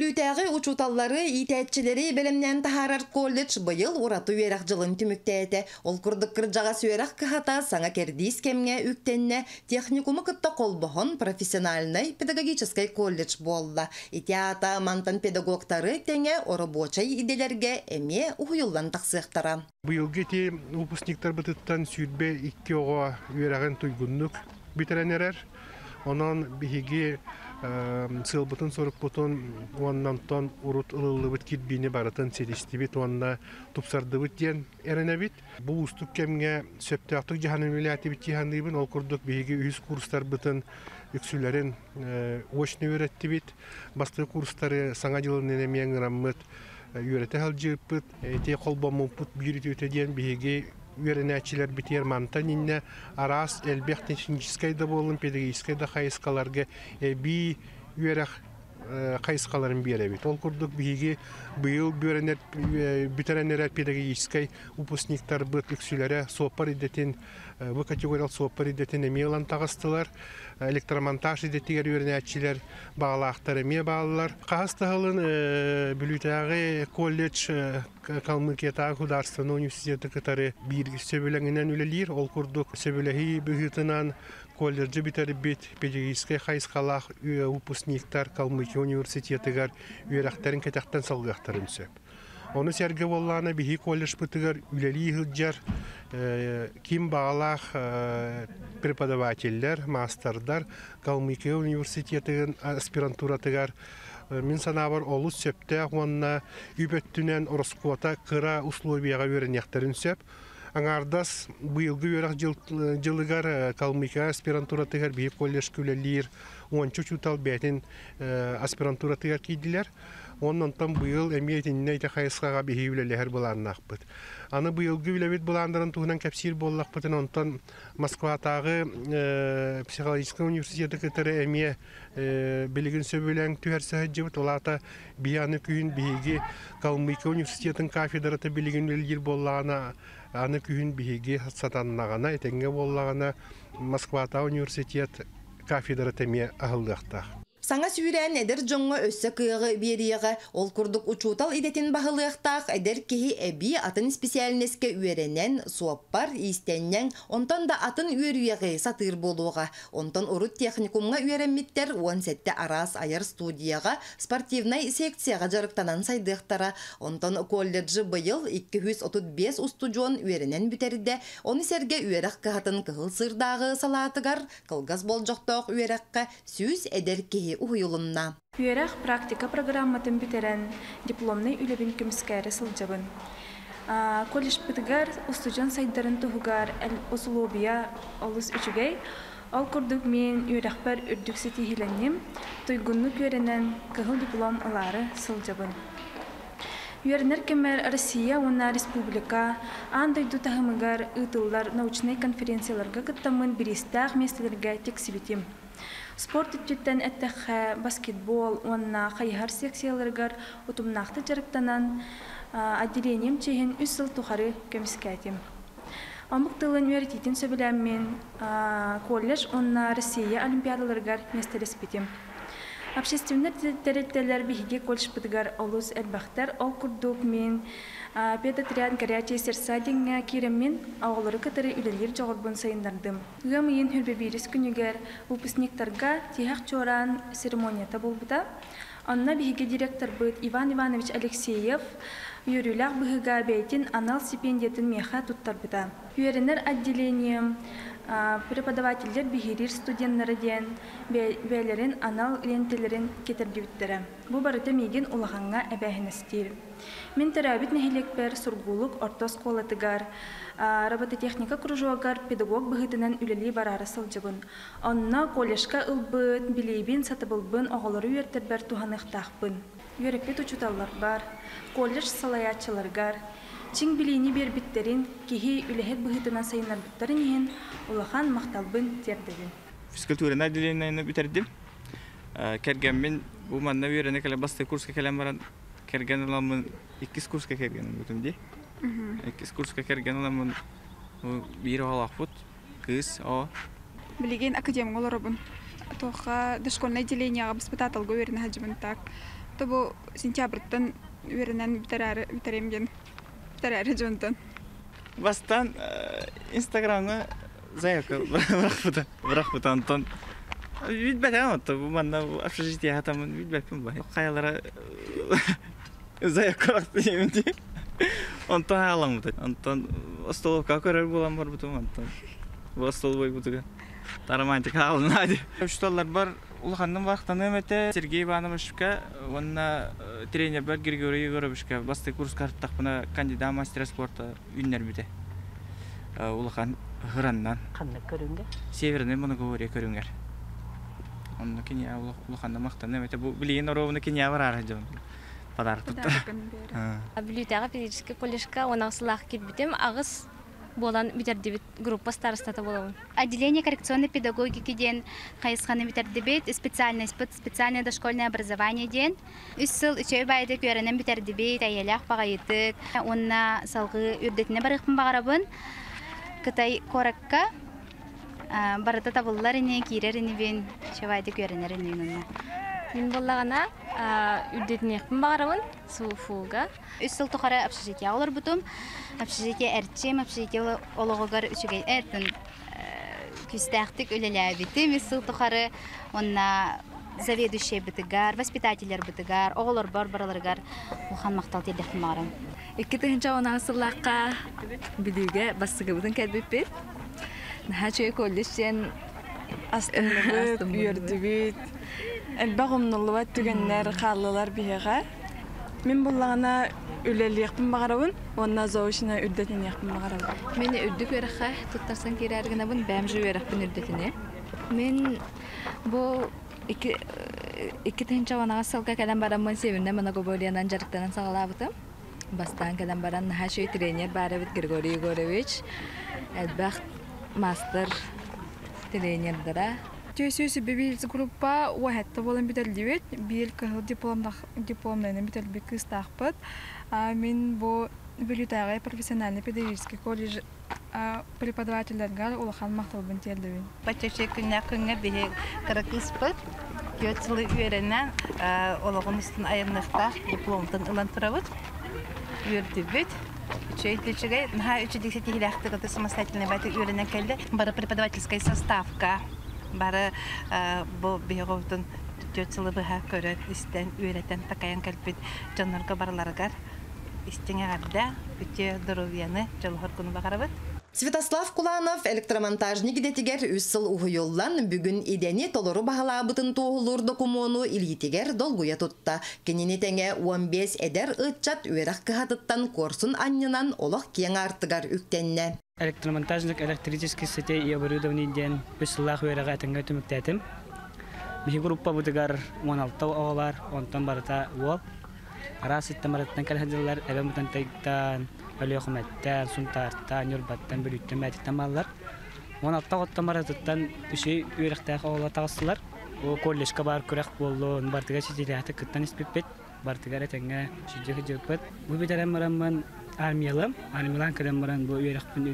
Bülütägi uçutalları, итәтчелери белемнән таһарар колледж быйыл ураты үерәк жылын түмүктәте. Ол курдык кыржага сүерәк кыхата саңа кердис кемге үктенне техникумы кытта колбохон профессиональный педагогический колледж болла. Итята мантан педагогтары теңе оробочай иделерге эме уйыллан тақсыктара. Быйылгы те выпускниктар бытыттан сүрбе 2 ого үерәген туйгунлук битеренерер. Онан биһиги сылбытын сорып бутун уаннантан урут ылылыбыт кирбини барытын селистибит уанна тупсардыбыт диен эренебит. Бу устук кемге сөптөктүк жаһанын вилаятыбыт жаһаныбын ол курдук биһиги 100 курстар бытын үксүлөрүн очно үйрөттүбит. Басты курстары саңа жылын энемиен раммыт үйрөтө алжыппыт. Те колбомупут биритүтө диен биһиги Веренячилер битер мантанинне арас элбех технической да болын педагогической да хайскаларга би верах хайскаларын беребит. Ол курдук биги быйыл битеренер педагогической выпускниктар быт үксүлөрө сопар идетин бу категориялы сопар идетин эмелан тагыстылар. Электромонтаж идетигер веренячилер багалактары ме багалар. Кастыгылын Бülütägi колледж Калмыкия государственный университеты кытары бир сөбөлеңинен үлелир. Ол курдук сөбөлеги быгытынан колледжи битербит педагогический хайскалах выпускниктар Калмыкия университетыгар үйрәктерин кетектен салгактарын сөп. Оны серге болланы бихи колледж бытыгар үлели хыджар ким багалах преподавательлер, мастердар Калмыкия университетыгын аспирантуратыгар Мин санабар олус сөптә онна үбөттүнен ороскота кыра условияга веренектерин сөп. Аңардас быйылгы өрак жылыгар Калмыкия аспирантуратыгар бейіп колледж күлелер 10 чутал бәтин аспирантуратыгар кийдилер. Оннан быйыл эмиетинне ите хайсыга бейүүлелер буларнакпыт. Аны быйылгы үлебит буландырын туһунан капсир боллакпытын онтан Москватагы психологический университеты кытары эмие билигин сөбөләң түһәрсә җибет улата бияны күн биги Калмыкия университетын кафедраты билигин үлгир боллана аны күн биги сатаннагана этеңге боллагана Москвата университет кафедраты ме агылдакта. Саңа сүйрән эдер жоңға өссі кыйғы берияға ол күрдік учутал идетін бағылықтақ әдер кеhi әбі атын специалнеске үйеренен суаппар истеннен онтан да атын үйеріяғы сатыр болуға. Онтан ұрыт техникумға үйеренметтер 17 арас айыр студияға спортивнай секцияға жарықтанан сайдықтара. Онтан колледжі бұйыл 235 устудион үйеренен бүтерді. Оны серге үйерек қағатын кығыл сырдағы салатығар қылғыз бол жоқтақ үйерекқа сүз әдер кеhi уйулунна. Үйерек практика программатын битерен дипломный үлебин көміскәрі сылжабын. Колледж бітігер устудион сайдарын тұғығар әл условия олыс үчігей. Ал күрдік мен үйерекпер үрдіксі тихиленнем, тойгунну көренен кығыл диплом алары сылжабын. Үйерінер кемер Россия, онна республика, андайду тағымығар ұтылар научный конференцияларға күттамын бірістақ местелерге тексибетем. Спорт үттеттен әттәққа баскетбол, онна қайғар секцияларғар ұтымнақты жарықтанан отделением чейін 3 сыл тұқары көміскәтем. Амықтылын үйрететін сөбіләммен колледж, онна Россия олимпиадаларғар местелеспетем. Общественный территориялар бихиге колледж бітігар олыс әлбақтар, ол күрдік мен педотряд горячие сердца денге киреммен ауылары кытары үлелер жоғырбын сайындардым. Үгамыйын хүрбеберіс күнігер выпускниктарға тихақ чоран церемонията болбыда. Онна бихиге директор бұд Иван Иванович Алексеев үйірілақ бұғыға бәйтін анал стипендиятын меха туттарбыда. Үйерінер отделением преподавательдер бихирир студенттары ден бәлерін анал лентелерін кетірдебіттері. Бұ барыты меген улағанға әбәхіністер. Мен тәрәбіт нәхелекпер сұргулық орта сколатыгар, робототехника кружуагар педагог бұғытынан үлелі барары сылжыбын. Онна коллежка ылбыт, билейбін сатыбылбын оғылары үйертербер туғанықтақпын. Үйерекпет учуталар бар, колледж салаятчыларгар, Чиң билейни бербиттерин кихи үлехет бұғытынан сайынар бұттарын ehen улахан мақталбын тердігін. Физкультураны отделениені бүтердім. Кергенмен бұл манна үйеріне кәлі басты курска кәлем баран керген оламын 2 курска кергенім бүтімде. 2 курска керген оламын бір оғалақ бұд, кыз, о. Білеген академик оларабын. Тоға дошкольное отделениеға біз бұтатылғы үйеріне хаджыбын так. Тобу сентябрьтан үйренен битеремген битерәре жонтан. Бастан Инстаграмга заявка бирок Антон. Видбәтәм отты, бу манна общежитие хатамын видбәтем бар. Каялара заявка атты. Антон аламды. Антон остоловка көрөр булам бар бутум Антон. Бу остолбой бутуга. Тарамантик халнады. Штоллар бар, улханның вактан өмете Сергей Ивановичка, онна тренер бар Григорий Егоровичка, басты курс карттакпына кандидат мастера спорта үннер бите. Улхан Гыраннан. Кандай көрүнгө? Северный Моноговория көрүнгөр. Онна киня улханның мактан өмете бу билген оровны киня барар жон. Подарок тутта. Библиотека физический колледжка онаксылак китбитим, агыс болан битердибит группа старостата болабын. Отделение коррекционной педагогики ден кайысханы битердибит, специальное дошкольное образование ден. Үссыл үчөй байды көрөнөн битердибит, аялак багайытык. Онна салгы үрдетине барыкпын багарабын. Кытай коракка барыта табыллар ине, кирер ине бен, чабайды көрөнөр ине онна. Мен боллагана үрдетине якпын багарабын, суфуга. Үссыл тухара общежитие олар бутум. Общежитие әртчем, общежитие ологогар үчүгей әртін күстәқтік өлеләбіті. Үссыл тухары онна заведующий бітігар, воспитателер бітігар, оғылар бар бараларгар ұлхан мақтал тердіқтім мағарам. Икки тыгынча она сыллаққа бидүүгө бассыгыбытын кәдбеппет. Нахачы колледжден Астынлыбыт, үйөрдүбүт. Элбагымнылыбат түгеннер қаллылар бияға. Мен болағына үлелiyekпін бағарабын, онна зоушына үрдетіне яқпын бағарабын. Мені үрдік өріққа тұттарсан керәргіна бұн бәмжі өріқпін үрдетіне. Мен бұл iki тыгынча онаға сылға кәден барамын севінне Моноговориянан жарықтанан сағалабытым. Бастан кәден баран нахачы тренер барабыт Григорий Егорович. Әлбәқ мастер тренердара. Төсөсі бебеліз группа уәхетті болын бітелдебет. Бел кығыл дипломнайны бітелбе кыстақпыт. Мен бұл Библиотека профессиональный педагогический колледж преподавательдерге улахан мақталбын тердебен. Бачачы күнне бе каракыспыт. Көтсілі үйерінен олығын үстін айырнықта дипломтын ұлан тұрабыт. Үйердебет. Үчейтілчіге, үчі дексеті хиляқтығы самостоятельный бәті үйерінен кәлді. Бары преподавательская составка. Бары бұл бейғовтың төтсілі бұға көрі істен үйретен тақаян кәлпет жанларға барыларығар. Истиңе ғарда үте здоровьяны жолғыр күні бағарабыт. Святослав Куланов электромонтажник детигер үссыл уйоллан бүгүн идени толору бахалабытын тоғылыр докумону илгитигер долгуя тутта. Кенени теңе 15 эдер ытчат үйрак кыхатыттан корсун аннынан олох кең артыгар үктенне. Электромонтажник электрический сетей и оборудование ден үссыллах үйрага әтінге түміктәтім. Бихи группа бұдығар 16 оғалар, онтан барыта уол. Арас иттамараттан кәлхадылар, әбәмутан тайттан, өліғымәттен, сұнтарттан, юрбаттан, бөліттен мәдіктен балылар. 16 оттан бараттан үші үйрақтағы оғалар тағыстылар. О колледжка бар күрәк болу, бартыға шетелияты күттан іспеппет, бартыға әтәңе шүдегі жөкпет. Бұл бетерен марамын армиялым, армиялан кәден маран бұл үйрақпын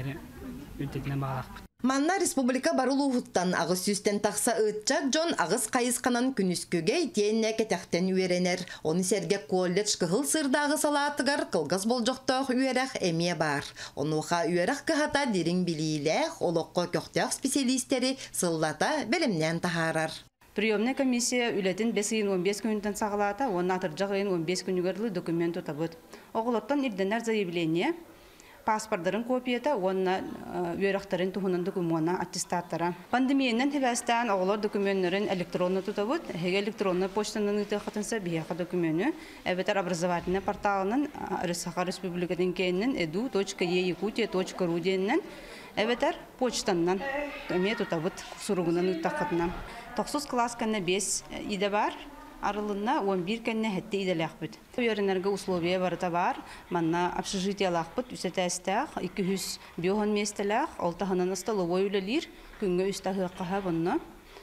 үрдетіне мағалақпын. Манна республика барулуғыттан ағыз сүстен тақса ытчат жон ағыз қайысқанан күніскөге тиенне кетяқтен үйеренер. Оны серге колледж кығыл сырдағы салатығар қылғыз бол жоқтақ үйерек әме бар. Онуға үйерек кығата дерің білейләқ, олыққа көқтяқ специалистері сыллата білімнен тахарар. Приемная комиссия үлетін 5-15 күнінтен сағалата, оны атыржақ 15 күнігерлі документ ұтабыд. Оғылыттан ирденер заявление, паспорттарын копията, оны үйерақтарын тұхынан документына аттестаттара. Пандемиянан хевестен оғылар документлерін электронны тұтабыд, хеге электронны почтанын ұтықытынса бияқа документы, әбетер образовательный порталының Рысақа Республикатын кейіннен edu.e-yakutia.ru денінен әбетер почтанынан көме тұтабыд сұруғынан ұтақытынан. 9 класс кәнне 5 иде бар, арылына 11 кәнне хәтті иделәқ бүт. Үйерінерге условия барыта бар, манна общежитие лақ бүт, үсетәстәқ, 200 биохон местеләқ, 6-хынан столовой үлелер, күнге үстәғі қаға бұнна.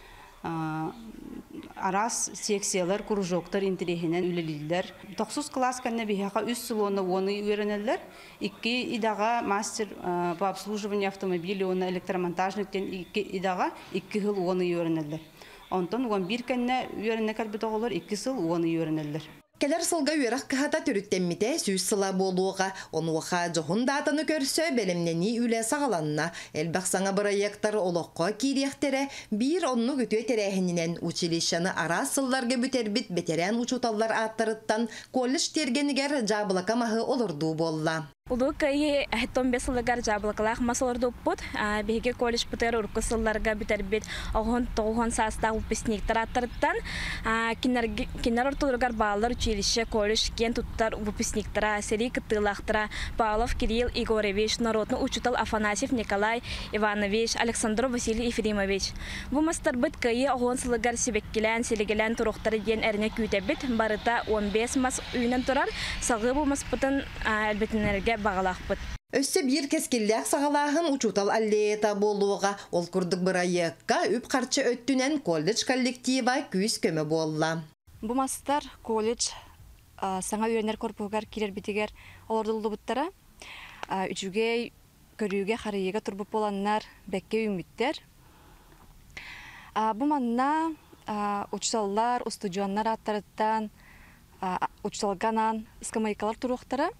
Арас секциялар, кружоктар интерехінен үлелілдер. 9 класс кәнне бейхаға үс сылуыны оны үйерінелер, 2 идаға мастер по обслуживанию автомобиля, оны электромонтажниктен 2 идаға 2 хыл оны үйерінелер. Ondan 11 kenne üyerene kalbide olur, 2 sıl onu üyerenirler. Keler sılga üyerak kıhata törüttemmite süz sıla boluğa, onuğa johun datanı körsö belemneni üle sağalanna. Elbaqsana proyektlar oloqqa kiriyektere bir onnu götüye terehininden uçilişanı ara sıllarga büterbit beteren uçutallar attarıttan kollej tergeniger jabılaka mahı olurdu bolla. Ulu kayı ehton besilgar jablaklar masalar doput bege kolej puter urkusıllarga biterbit ahon tohon sasta upisniktar attarıttan kinar ortolgar bağlar училище kolej кен tuttar upisniktara seri kıtılaktıra Pavlov Kirill Igorevich Народный учитель Афанасьев Николай Иванович Александров Василий Ефремович. Bu mastarbit kayı ahon sılgar sebekkilen seligelen turuqtары den erine kütebit barıta 15 mas üyünen turar sağı bu maspıtın elbetinerge bağlaqpıt. Össe bir keskillik sağalağın uçutal alleyeta boluğa, ol kurduk bırayıqqa üp qarçı öttünen kollej kollektiva küs köme bolla. Bu mastar kolej sana üyener korpugar kirer bitiger olorduldu buttara. Üçüge körüge xarıyıga turbup olanlar bekke ümitler. Bu manna uçsallar, ustucuanlar attarıttan uçsalganan ıskamayıkalar turuqtara.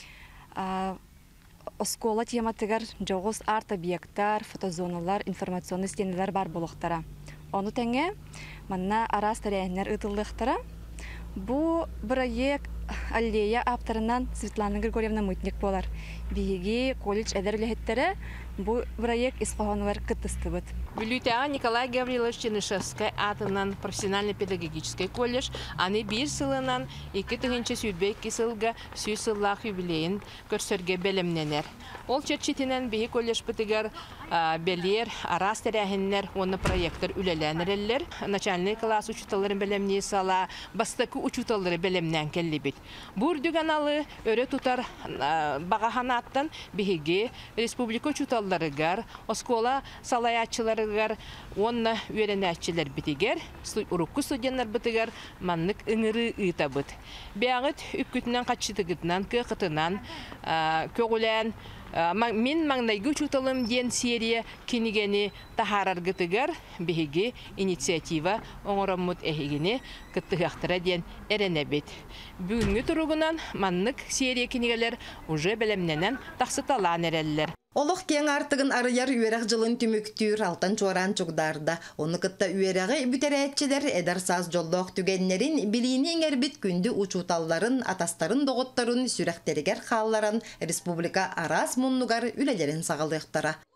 Oskola tematigar joğuz art obyektlar, fotozоналар, informasyonlu стенелер бар болуқтара. Onu tenge manna aras tarihler ıtıldıqtara. Bu proyekt alleya aptarından Svetlana Grigorьевна Mытник bolar. Биги колледж эдерлехеттере bu proyekt isqoğanlar kıtıstıbıt. Biblioteca Николай Гаврилович Чернышевская атынан профессионально-педагогический колледж, аны bir сылынан 2-тыгынчы сүрбек сылга сүй сыллах юбилейін көрсөрге белемненер. Ол черчетинен биhi колледж бытыгар белер, арас терәһиннер, оны проекттер үлеләнереллер. Начальный класс учуталарын белемней сала, бастакы учуталары белемнен келлибит. Бур дүганалы өрө тутар бағаханаттан биһиги республика учуталарыгар, оскола салаячыларыгар, онна үйренәчилер битигер, урукку студенттер битигер, маннык ыңыры ыйтабыт. Бәгыт үпкүтүнөн качытыгытынан, кыгытынан, көгүлән Min mangdaygı uçutalım diyen seriye kinigeni taharargıtıgar bihigi inisiyativa onuramut ehigini kıttıqtıra diyen erenebit. Bugünkü turugunan manlık seriye kinigeler uje belemnenen taqsıtalan ereller. Oloq ken artıgın arıyar üyerak jılın tümüktür altan çoran çugdarda. Onu kıtta üyerağı büteretçiler eder saz jolloq tügenlerin biliğini eğerbit gündü uçutalların, atastarın doğutların sürekteriger xallaran Respublika aras munnugar ülelerin sağalıqtara.